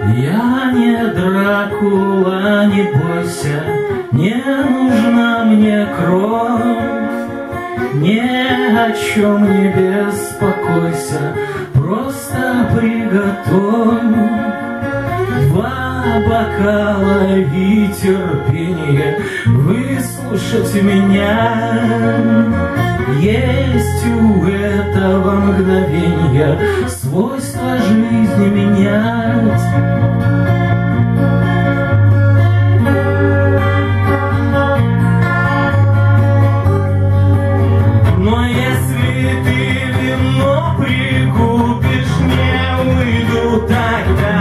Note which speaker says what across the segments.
Speaker 1: Я не Дракула, не бойся, не нужна мне кровь. Ни о чем не беспокойся, просто приготовь 2 бокала и терпение выслушать меня. Есть у этого мгновения свойство жизни менять. Но если ты вино прикупишь, не уйду тогда.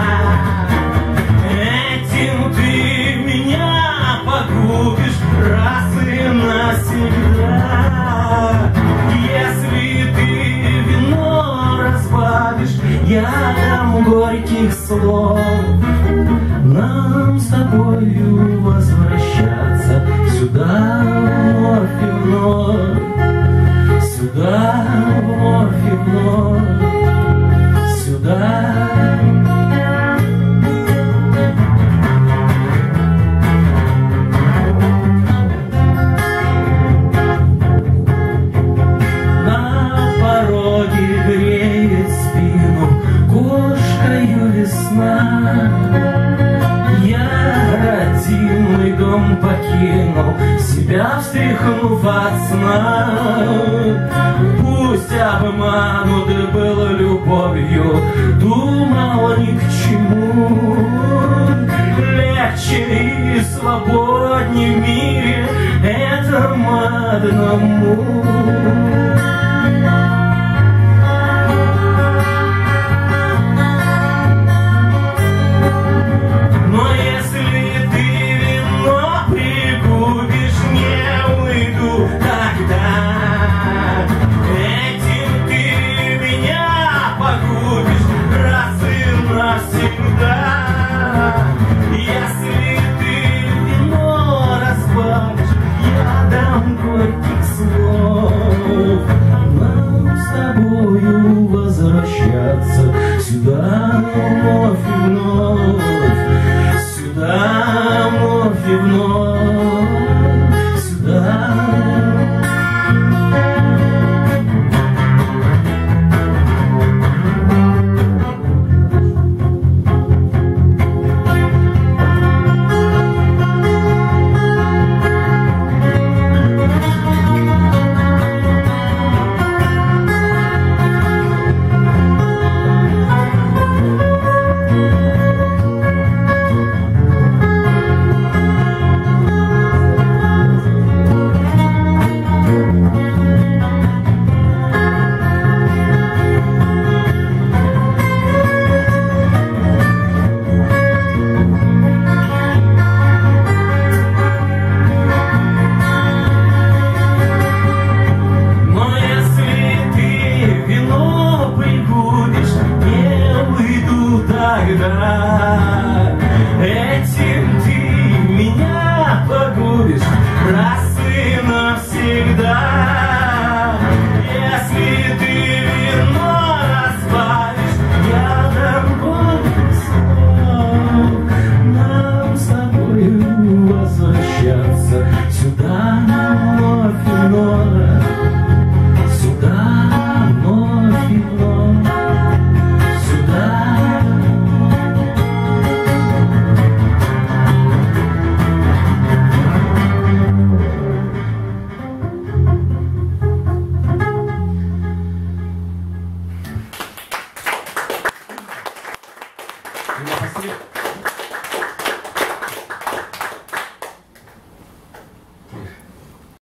Speaker 1: Этим ты меня погубишь раз и навсегда. Если ты вино разбавишь, я дам горьких слов. Нам с тобою возвращаться сюда вновь и вновь. Сюда вновь и вновь, сюда. На пороге греет спину кошкою весна. Я родимый дом покинул, себя встряхнув от сна. Пусть обманут было любовью, думал ни к чему. Легче и свободнее в мире этому одному. Если ты вино разбавишь, я дам горьких слов. Нам с тобою возвращаться сюда вновь и вновь, сюда вновь и вновь, сюда. Тогда эти